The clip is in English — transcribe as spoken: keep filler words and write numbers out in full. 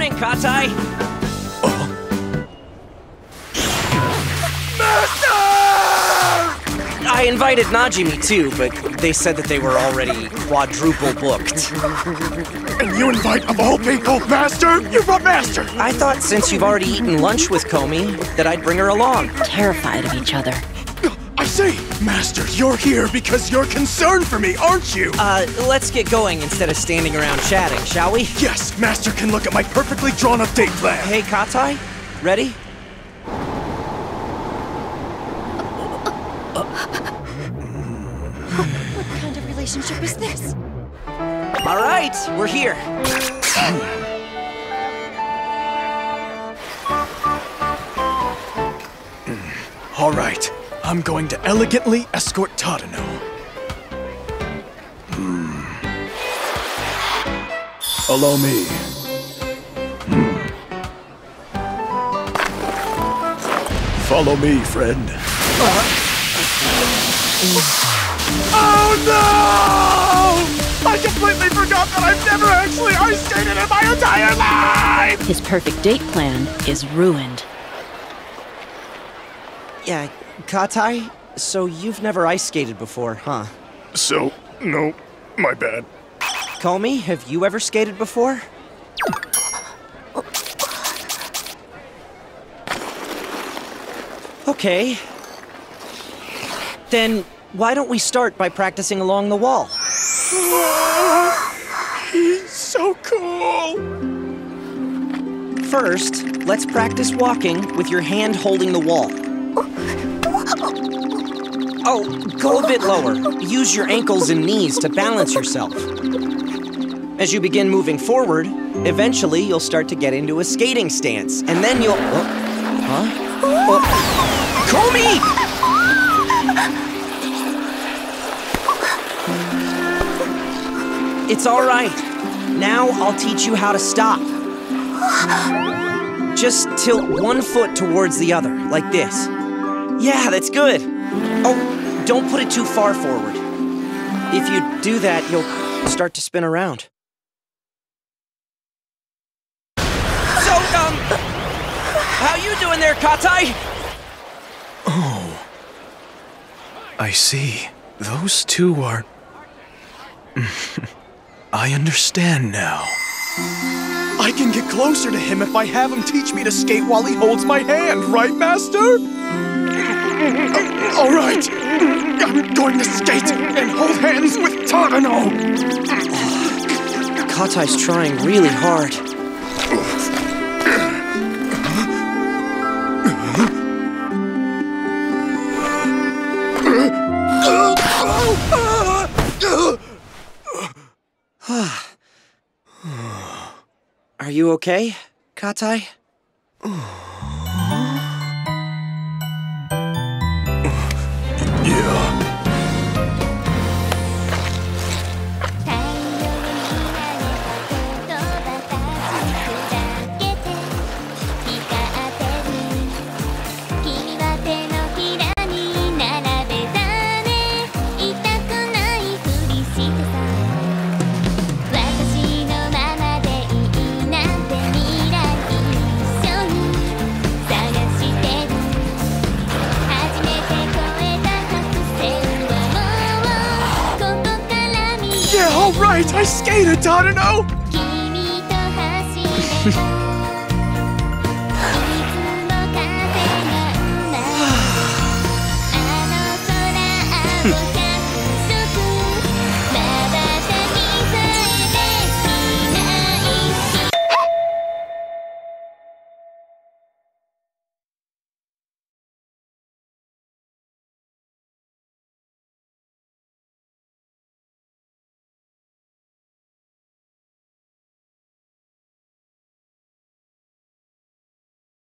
morning, Katai! I invited Najimi too, but they said that they were already quadruple booked. And you invite, of all people, Master? You brought Master! I thought since you've already eaten lunch with Komi, that I'd bring her along. Terrified of each other. I see! Master, you're here because you're concerned for me, aren't you? Uh, let's get going instead of standing around chatting, shall we? Yes, Master can look at my perfectly drawn-up date plan. Hey, Katai, ready? What kind of relationship is this? All right, we're here. All right, I'm going to elegantly escort Tadano. Hmm. Allow me. Hmm. Follow me, friend. Uh-huh. Oh no! I completely forgot that I've never actually ice skated in my entire life! His perfect date plan is ruined. Yeah, Katai, so you've never ice skated before, huh? So, no, my bad. Komi, have you ever skated before? Okay. Then, why don't we start by practicing along the wall? He's so cool! First, let's practice walking with your hand holding the wall. Oh, go a bit lower. Use your ankles and knees to balance yourself. As you begin moving forward, eventually you'll start to get into a skating stance, and then you'll... Oh, huh? Oh. Komi! It's all right. Now I'll teach you how to stop. Just tilt one foot towards the other, like this. Yeah, that's good. Oh, don't put it too far forward. If you do that, you'll start to spin around. So, um, how you doing there, Katai? Oh. I see. Those two are... I understand now. I can get closer to him if I have him teach me to skate while he holds my hand, right, Master? Uh, all right. I'm going to skate and hold hands with Tadano. Katai's trying really hard. Are you okay, Katai? Yeah. Yeah, all right, I skated, Tadano!